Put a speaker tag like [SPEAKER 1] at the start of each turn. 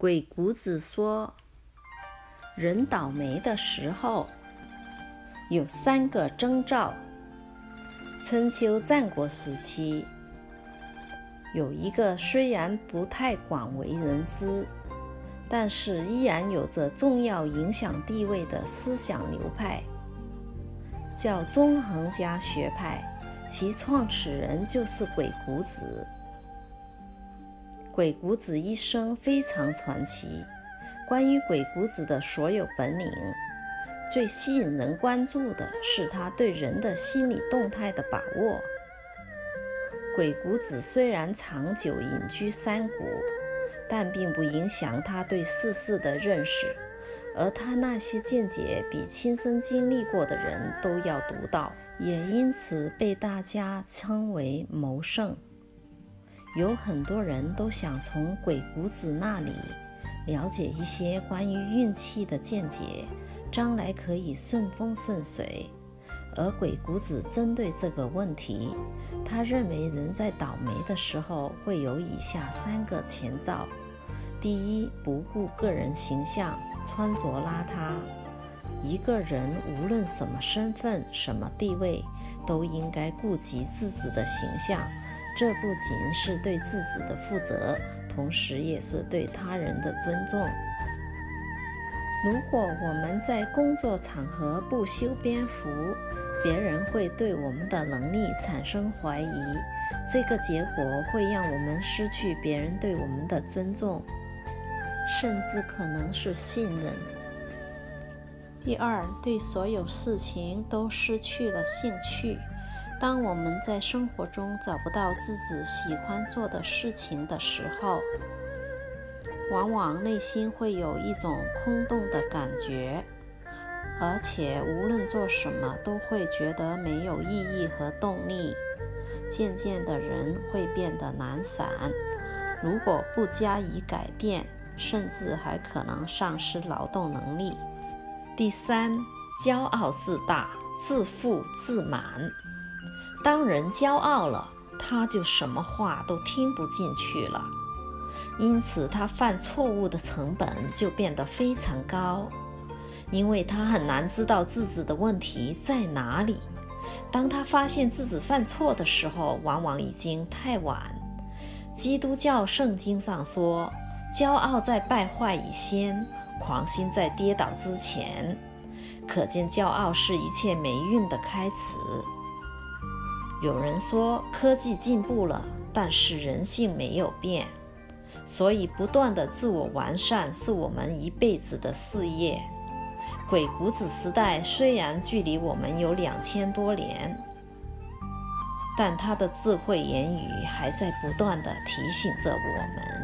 [SPEAKER 1] 鬼谷子说，人倒霉的时候有3个征兆。春秋战国时期，有一个虽然不太广为人知，但是依然有着重要影响地位的思想流派，叫纵横家学派，其创始人就是鬼谷子。鬼谷子一生非常传奇，关于鬼谷子的所有本领，最吸引人关注的是他对人的心理动态的把握。鬼谷子虽然长久隐居山谷，但并不影响他对世事的认识，而他那些见解比亲身经历过的人都要独到，也因此被大家称为谋圣。有很多人都想从鬼谷子那里了解一些关于运气的见解，将来可以顺风顺水。而鬼谷子针对这个问题，他认为人在倒霉的时候会有以下3个前兆。第一，不顾个人形象，穿着邋遢。一个人无论什么身份、什么地位，都应该顾及自己的形象，这不仅是对自己的负责，同时也是对他人的尊重。如果我们在工作场合不修边幅，别人会对我们的能力产生怀疑，这个结果会让我们失去别人对我们的尊重，甚至可能是信任。第二，对所有事情都失去了兴趣。当我们在生活中找不到自己喜欢做的事情的时候，往往内心会有一种空洞的感觉，而且无论做什么都会觉得没有意义和动力。渐渐的，人会变得懒散，如果不加以改变，甚至还可能丧失劳动能力。第三，骄傲自大，自负自满。当人骄傲了，他就什么话都听不进去了，因此他犯错误的成本就变得非常高，因为他很难知道自己的问题在哪里。当他发现自己犯错的时候，往往已经太晚。基督教圣经上说，骄傲在败坏以先，狂心在跌倒之前。可见骄傲是一切霉运的开始。有人说科技进步了，但是人性没有变，所以不断的自我完善是我们一辈子的事业。鬼谷子时代虽然距离我们有2000多年，但他的智慧言语还在不断地提醒着我们。